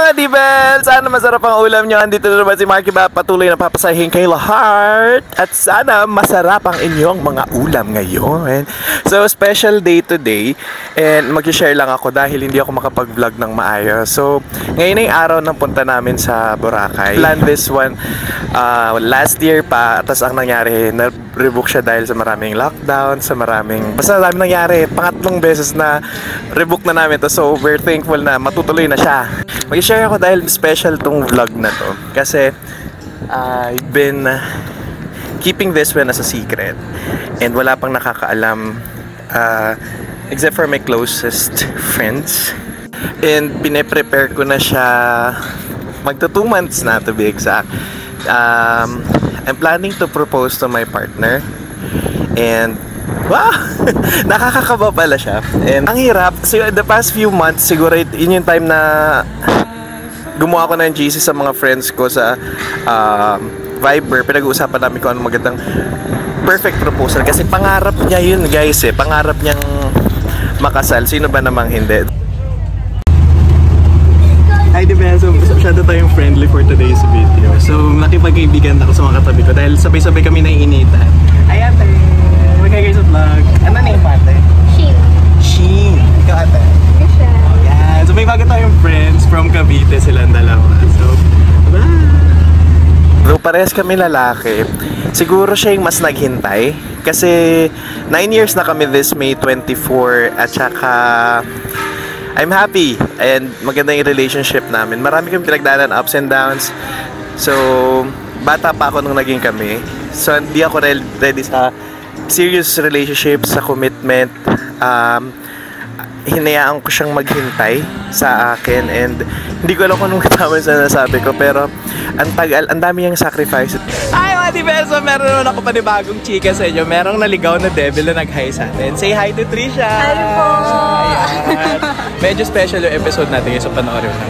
Adibel! Sana masarap ang ulam nyo. Andito na naman si Marky ba, patuloy na papasahin kay lahat. At sana masarap ang inyong mga ulam ngayon. So, special day today. And mag-share lang ako dahil hindi ako makapag-vlog ng maayos. So, ngayon ay araw ng punta namin sa Boracay. Plan this one last year pa. Tapos ang nangyari, na-rebook siya dahil sa maraming lockdown, sa maraming... Basta dami nangyari. Pangatlong beses na rebook na namin to. So, we're thankful na matutuloy na siya. Mag-share ako dahil special tong vlog na to. Kasi I've been keeping this one as a secret. And wala pang nakakaalam except for my closest friends. And pine-prepare ko na siya magto 2 months na to be exact. I'm planning to propose to my partner. And wow! Nakakakaba pala siya. And ang hirap. So, the past few months, siguro yun yung time na gumawa ko ng GC sa mga friends ko sa Viber. Pinag-uusapan namin kung anong magandang perfect proposal. Kasi pangarap niya yun, guys. Pangarap niyang makasal. Sino ba namang hindi? Hi, Dibel. So, masyado tayong friendly for today's video. So, nakipag-ibigan ako sa mga katabi ko dahil sabay-sabay kami naiinitan. Ayan, magkagay sa vlog. Ano name mo, ate? Sheen. Sheen. Ikaw, ate? Michelle. Yan. So, may bago tayong friends from Cavite, silang dalawa. So, bye! So, parehas kami lalaki. Siguro siya yung mas naghintay. Kasi, 9 years na kami this May 24. At saka, I'm happy. And maganda yung relationship namin. Marami kami pinagdaanan, ups and downs. So, bata pa ako nung naging kami. So, hindi ako ready sa serious relationship, sa commitment. Hinayaan ko siyang maghintay sa akin. And hindi ko alam kung anong tama sa nasabi ko. Pero, ang dami niyang sacrifice. Hi, mga Dibeso! Meron naman ako panibagong chika sa inyo. Merong naligaw na devil na nag-hi sa atin. Say hi to Trisha! Hi po! Ayan. Medyo special yung episode natin ngayon, so panoorin lang.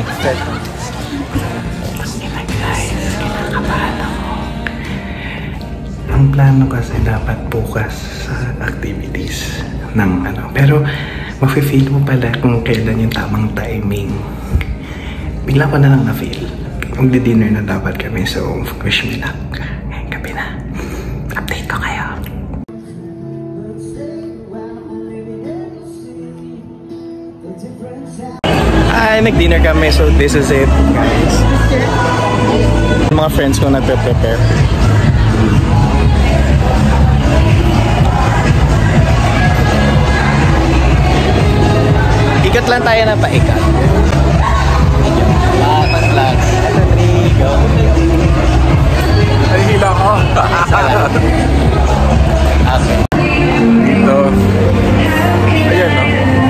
Ang plano kasi dapat bukas sa activities ng ano. Pero mafe-feel mo pala kung kailan yung tamang timing. Bigla ko na lang na-feel. Magdi-dinner na dapat kami, so wish me luck. Ngayon gabi na. Update ko kayo. Ay, nag-dinner kami, so this is it, guys. Mga friends ko nagpe-prepare. Ikat lang tayo na paikat. Lahat lang. Go. Ay, hila ko. Okay. Ito. Ayan, no?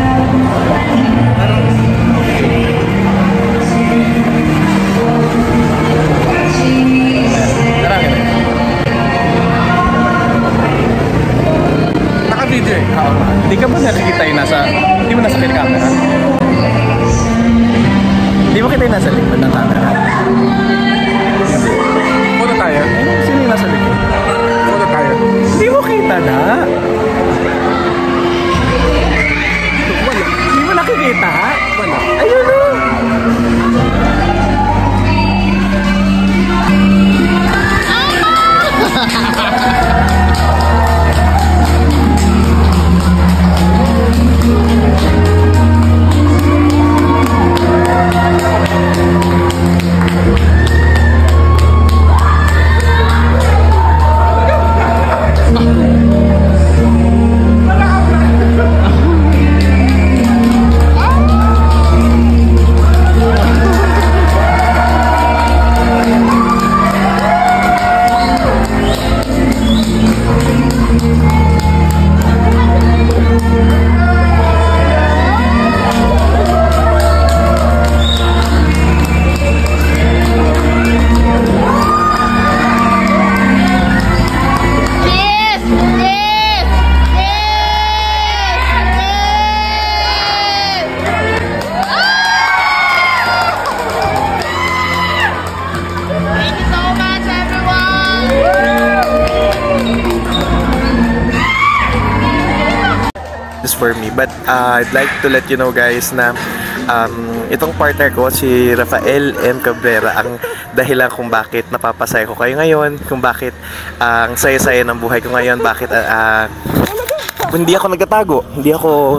Naka-video eh. Hindi ka ba nakikita yung nasa... Hindi mo nasa camera? Hindi mo kita yung nasa likod ng camera? Photo tayo? Sino yung nasa likod? Photo tayo? Hindi mo kita na! Wala. Hindi mo nakikita? Wala. Ayun o! For me, but I'd like to let you know, guys, na Itong partner ko, si Rafael M. Cabrera, ang dahilan kung bakit napapasaya ko kayo ngayon, kung bakit ang saya-saya ng buhay ko ngayon, bakit hindi ako nagtatago, hindi ako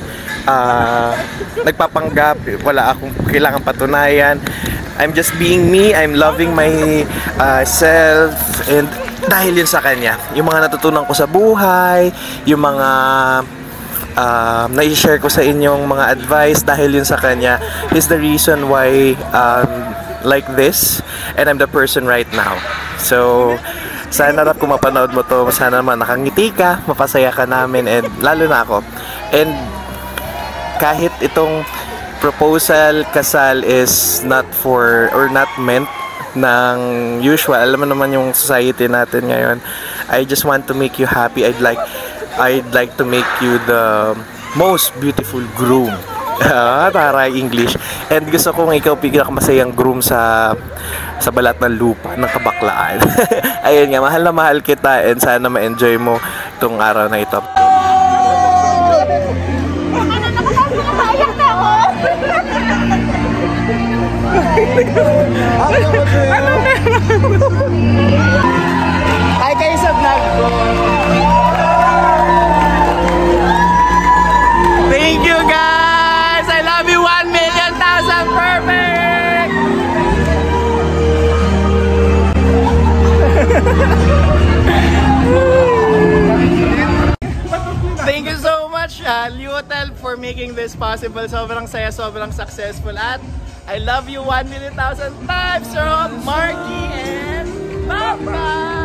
nagpapanggap, wala akong kailangan patunayan. I'm just being me, I'm loving my self, and dahil yun sa kanya, yung mga natutunan ko sa buhay, yung mga na-share ko sa inyong mga advice, dahil yun sa kanya, is the reason why like this, and I'm the person right now. So, sana rap kung mapanood mo to, sana naman nakangiti ka, mapasaya ka namin, and lalo na ako. And kahit itong proposal, kasal is not for, or not meant ng usual, alam mo naman yung society natin ngayon, I just want to make you happy. I'd like to make you the most beautiful groom. Taray English. And gusto kong ikaw pinakamasayang groom sa balat ng lupa ng Kabaklaan. Ayun nga, mahal na mahal kita, and sana ma-enjoy mo itong araw na ito. Hi kayo sa vlog ko. Thank you guys! I love you 1,000,000 perfect! Thank you so much, Liutel, for making this possible. Sobrang saya, sobrang successful, at I love you 1,000,000 times from Marky and Papa!